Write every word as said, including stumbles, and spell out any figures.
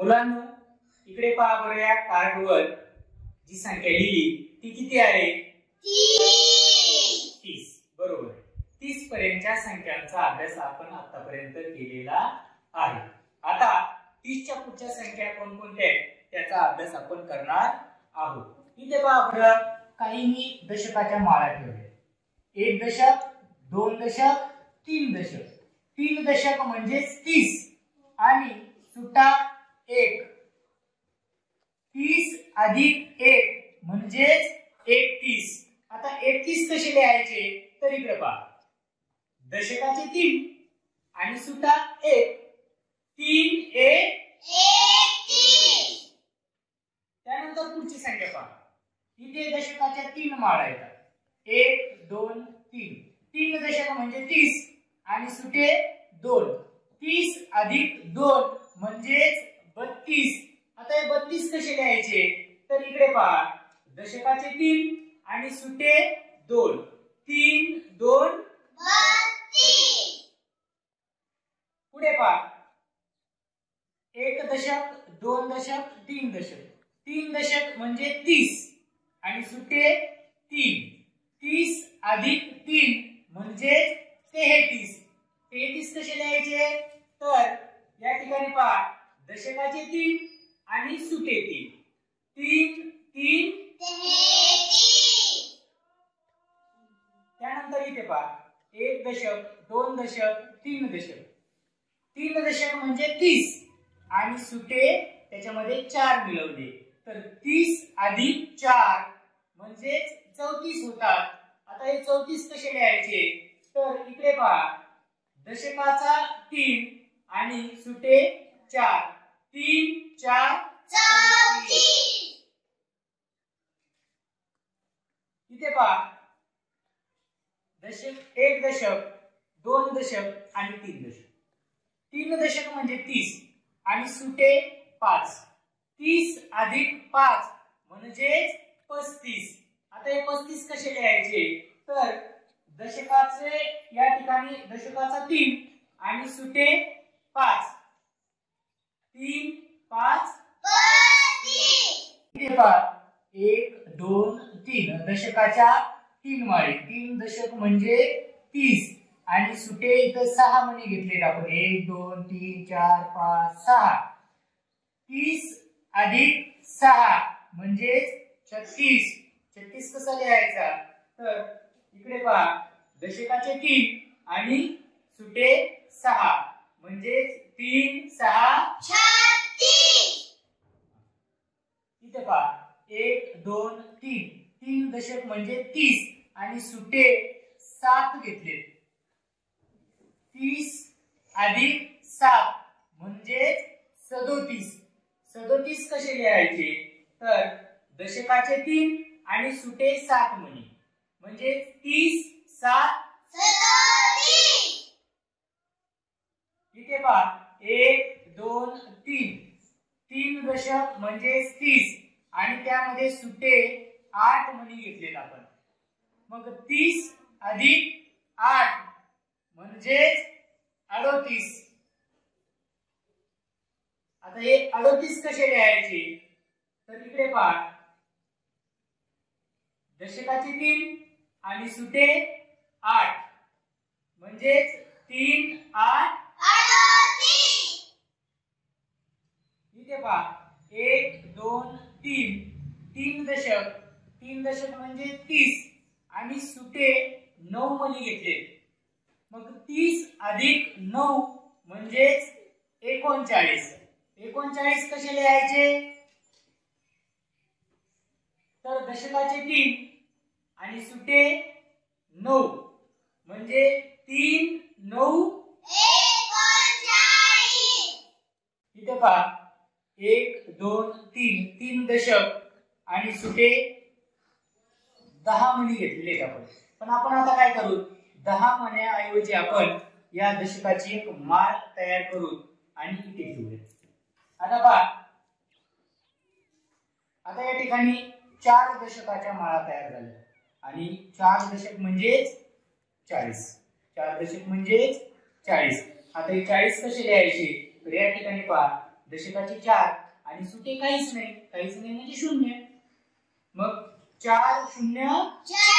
मुलांनो इकडे पहा बरं, या कार्डवर जी संख्या लिहिली ती किती आहे? तीस. बरोबर. तीस पर्यंतच्या संख्यांचा अभ्यास आपण आतापर्यंत केलेला आहे. आता तीस च्या पुढच्या संख्या कोणकोणत्या आहेत त्याचा अभ्यास आपण करणार आहोत. इथे पहा बरं, काही मी दशकाच्या माळा ठेवल्या. एक दशक, दोन दशक, तीन दशक. तीन दशक म्हणजे तीस आणि सुट्टा एक. तीस अधिक एक म्हणजे एकतीस. आता एकतीस कसे लिहायचे तर इकडे पहा, दशकाचे तीन आणि सुट्टा एक. तीन एक एकतीस. त्यानंतर पुढची संख्या पहा, इथे दशकाच्या तीन माळा येतात. एक दोन तीन. तीन दशक म्हणजे तीस आणि सुटे दोन. तीस अधिक दोन म्हणजे बत्तीस. आता हे बत्तीस कसे लिहायचे तर इकडे पहा, दशकाचे तीन आणि सुटे दोन. तीन दोन बत्तीस. पुढे पहा, एक दशक, दोन दशक, तीन दशक. तीन दशक म्हणजे तीस आणि सुटे तीन. तीस अधिक तीन म्हणजे तेहतीस. तेहतीस कसे लिहायचे तर या ठिकाणी पहा, दशकाचे तीन आणि सुटे तीन. तीन तीन तेहतीस. त्यानंतर इथे पहा, एक दशक, दोन दशक, तीन दशक. तीन दशक म्हणजे तीस आणि सुटे त्याच्यामध्ये चार मिळवले तर तीस अधिक चार म्हणजे चौतीस होतात. आता हे चौतीस कसे लिहायचे तर इकडे पहा, दशकाचा तीन आणि सुटे चार. तीन चार चौतीस. इथे पहा, दशक, एक दशक, दोन दशक आणि तीन दशक. तीन दशक म्हणजे तीस आणि सुटे पाच. तीस अधिक पाच म्हणजे पस्तीस. आता हे पस्तीस कसे लिहायचे तर दशकाचे या ठिकाणी दशकाचा तीन आणि सुटे पाच. तीन पाच पस्तीस. इथे पहा, एक दोन तीन. दशकाच्या तीन माळी. तीन दशक म्हणजे तीस आणि सुटे इथं सहा मणी घेतले आपण. एक दोन तीन चार पाच सहा. तीस अधिक सहा म्हणजे छत्तीस. छत्तीस कसा लिहायचा तर इकडे पहा, दशकाचे तीन आणि सुटे सहा म्हणजे तीन सहा छत्तीस. इथे पहा, एक दोन तीन. तीन दशक म्हणजे तीस आणि सुटे सात घेतले. तीस अधिक सात म्हणजे सदोतीस. सदोतीस कसे लिहायचे तर दशकाचे तीन आणि सुटे सात मणी म्हणजे तीस सात सदोतीस. इथे पहा, एक दोन तीन. तीन दशक म्हणजे तीस आणि त्यामध्ये सुटे आठ मणी घेतलेत आपण. मग तीस अधिक आठ म्हणजे अडोतीस. आता हे अडोतीस कसे लिहायचे तर इकडे पहा, दशकाचे तीन आणि सुटे आठ म्हणजे तीन आठ अडोतीस. इथे पहा, एक दोन तीन. तीन दशक. तीन दशक म्हणजे तीस आणि सुटे नऊ मणी घेतले. मग तीस अधिक नऊ म्हणजे एकोणचाळीस. एकोणचाळीस कसे लिहायचे तर दशकाचे तीन आणि सुटे नऊ म्हणजे तीन नऊ एकोणचाळीस. इथे पहा, एक दोन तीन. तीन दशक आणि सुटे दहा मणी घेतलेले आपण. पण आपण आता काय करू, दहा मण्याऐवजी आपण या दशकाची एक माळ तयार करू आणि इथे ठेवूया. आता पहा, आता या ठिकाणी चार दशकाच्या माळा तयार झाल्या आणि चार दशक म्हणजे चाळीस. चार दशक म्हणजे चाळीस. आता हे चाळीस कसे लिहायचे तर या ठिकाणी पहा, दशकाचे चार आणि सुटे काहीच नाही, काहीच नाही म्हणजे शून्य. मग चार शून्य